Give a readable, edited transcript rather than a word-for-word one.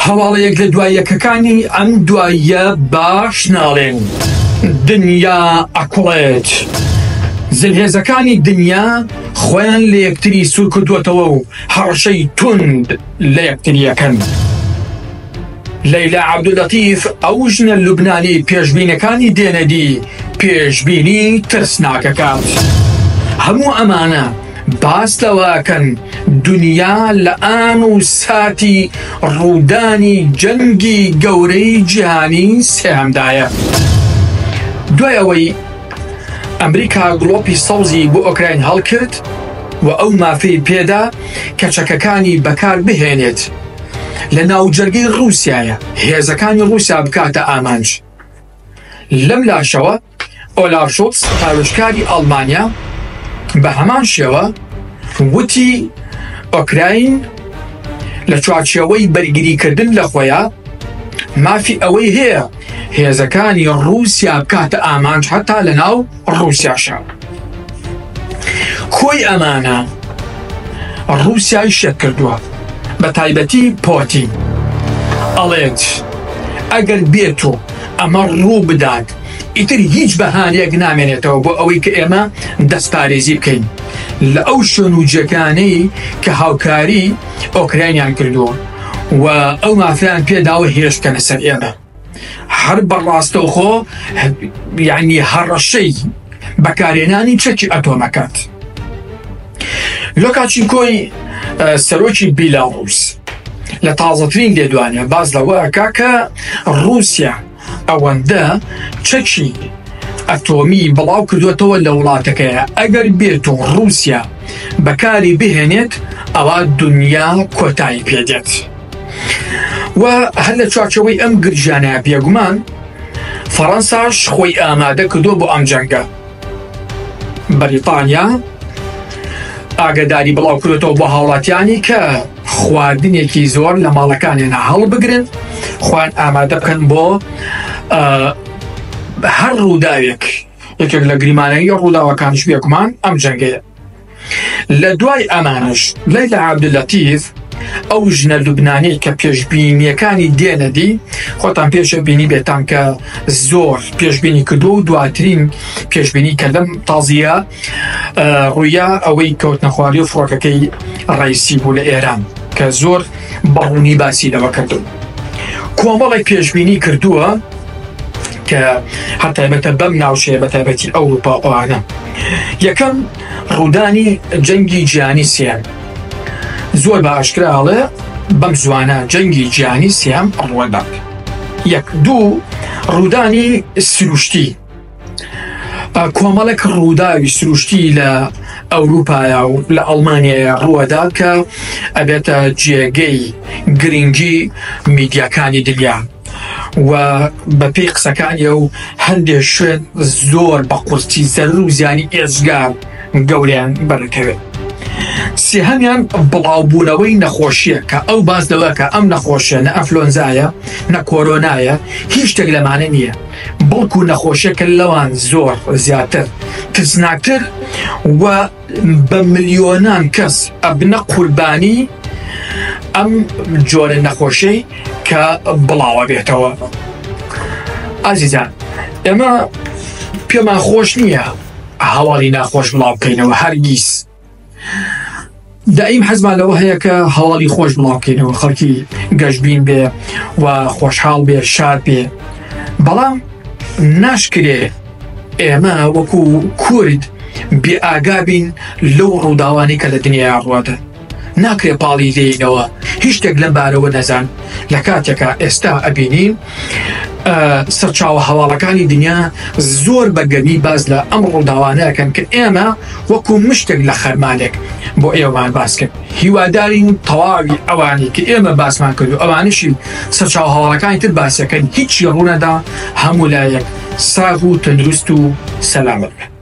هەواڵەیەک لە دواییەکەکانی ئەم دواییە باش ناڵێن. دنیا ئەکوڵێت. زلهێزەکانی دنیا خۆیان لە یەکتری سوور کردووەتەوە و هەڕەشەی توند لە یەکتریەکەن. لەیلا عەبدولەتیف ئەو ژنە لوبنانی پێشبینەکانی دێنەدی پێشبینی ترسناکەکات. هەموو ئەمانە باس لەوەکەن دنیا لە ئان و ساتی ڕوودانی جەنگی گەورەی جیهانی سێهەمدایە. دوای ئەوەی ئەمریکا گڵۆپی سەوزی بۆ ئۆکراین هەڵکرد و ئەو مافەی پێدا کە چەکەکانی بەکار بهێنێت لە ناوجەرگەی ڕووسیایە هێزەکانی ڕووسیا بکاتە ئامانج. لەم لاشەوە ئۆلاف شۆڵز پاوێشکاری ئەڵمانیا بە هەمان شێوە وتی ئۆکراین لە چوارچێوەی بەرگریکردن لە خۆیان مافی ئەوەی هەیە هێزەکانی ڕووسیا بکاتە ئامانج هەتا لە ناو ڕووسیاشە. کۆی ئەمانە ڕووسیای شێت کردووە بە تایبەتی پۆتین. ئەڵێت ئەگەر بێت و ئەمە ڕوو بدات ئیتر هیچ بەهانەیەک نامێنێتەوە بۆ ئەوەی کە ئێمە دەستپارێزی بکەین لە ئەو شوێن و جێگانەی کە هاوکاری ئۆکراینیان کردووە و ئەو مافیان پێداوە هێشتکەنە سەر ئێمە. هەر بەڕاستەوخۆ یعنی هەڕەشەی بەکارهێنانی چەکی ئەتۆمەکات. لۆکاچینکۆی سەرۆکی بیلاڕووس لە تازەترین لێدوانێ باز لەوەکە کە ڕووسیا ئەوەندە چەکی ئەتۆمی بڵاو کردوێتەوە لە وڵاتەکەیە ئەگەر بێت و ڕووسیا بەکاری بهێنێت ئەوە دنیا کۆتایی پێدێت. و هەر لە چوارچەوەی ئەم گرژانەیە بێگومان فەڕەنساش خۆی ئامادە کردووە بۆ ئەم جەنگە. بەریتانیا ئاگاداری بڵاو کردێتەوە بۆ هاوڵاتیانی کە خواردنێکی زۆر لە ماڵەکانیانە هەڵبگرن خۆیان ئامادە بکەن بۆ هەر ڕووداوێک یەکێک لە گریمانەیی ڕووداوەکانش بێگومان ئەم جەنگەیە. لە دوای ئەمانش لەیلا عەبدولەتیف ئەو ژنە لوبنانی کە پێشبینیەکانی دێنەدی خۆتان پێشە بینی بێتان کە زۆر پێشبینی کردو و دواترین پێشبینی کە لەم تازیە ڕوویە ئەوەی کەوتنە خواری و فڕۆکەکەی ڕەیسی بوو لە ئێران کە زۆر بەڕوونی باسی لەوە کردو. کۆمەڵی پێشبینی کردووە کە هەتایبەتە بەم ناوچەیە بەتایبەتی ئەوروپا ئەوانە. یەکەم ڕوودانی جەنگی جیهانی سێم. زۆر بە ئاشکراڵێ بەم زوانە جەنگی جیهانی سێم ڕوەدا. یەک دوو ڕوودانی سروشتی. کۆمەڵێک ڕووداوی سروشتی لە ئەوروپایە و لە ئەڵمانیایە ڕوەدا کە ئەبێتە جێگەی گرنگی میدیاکانی دنیا و بەپێی قسەکانیە و هەندێک شوێن زۆر بە قورسی زەرر و زیانی ئێزگار گەوریان بەرەکەوێت. سێهەمیان بڵاوبوونەوەی نەخۆشیە کە ئەو باز دەوە کە ئەم نەخۆشیە نە ئەفلۆنزایە نە کۆرۆنایە هیچ شتێک لەمانە نییە بەڵکو نەخۆشیەکە لەوان زۆر زیاتر ترسناکتر و بە ملیۆنان کەس ئەبنە قوربانی ئەم جۆرە نەخۆشەی کە بڵاوە بێتەوە. ئازیزان ئێمە پێمان خۆش نییە هەواڵی ناخۆش بڵاو بکەینەوە هەرگیز. دائیم حەزمان لەوە هەیە کە هەواڵی خۆش بڵاو بکەینەوە خەڵکی گەشتبین بێ و خۆشحاڵ بێ شاد بێ. بەڵام ناشکرێ ئێمە وەکو کورد بێ ئاگا بین لەو ڕووداوانی کە لە دنیا ڕوادە. ناکرێ پاڵی دێینەوە هیچ شتێک لەم بارەوە نەزان. لە کاتێکە ئێستا ئەبینین سەرچاوە هەواڵەکانی دنیا زۆر بەگەمی باز لە ئەم ڕووداوانەکەن کە ئێمە وەکو مشتێک لە خەرمانێک بۆ ئێوەمان باس کرد. هیوادارین تەواوی ئەوانی کە ئێمە باسمان کرد و ئەوانشی سەرچاو هەواڵەکانی تر باسەکەن هیچی ڕوونەدا هەموو لایەک ساغ و تەندروست و سەلامەت.